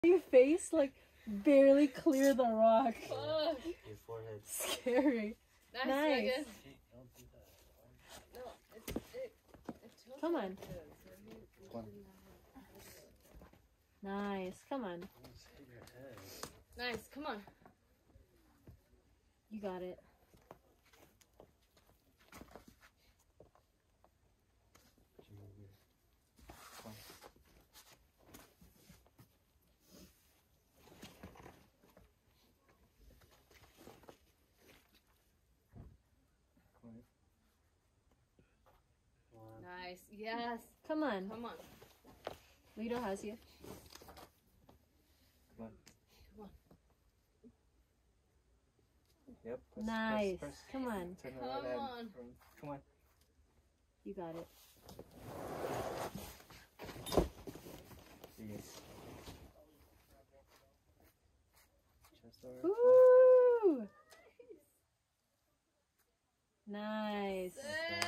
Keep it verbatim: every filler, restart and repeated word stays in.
Your face like barely clear the rock. Fuck. Your forehead. Scary. Nice. Nice. Megan. Hey, don't do that. No, it's it. it tilts Come like on. this, so you- you One. shouldn't have it. Nice. Come on. Almost hit your head. Nice. Come on. You got it. Did you move your... Come on. Come on. Come on. Nice. Yes. Come on. Come on. Lito has you. Come on. Come on. Yep. Press, Nice. Press, press. Come on. Turn the Come right hand. on. Come on. You got it. Yes. Chest over. Woo! Nice. Sick.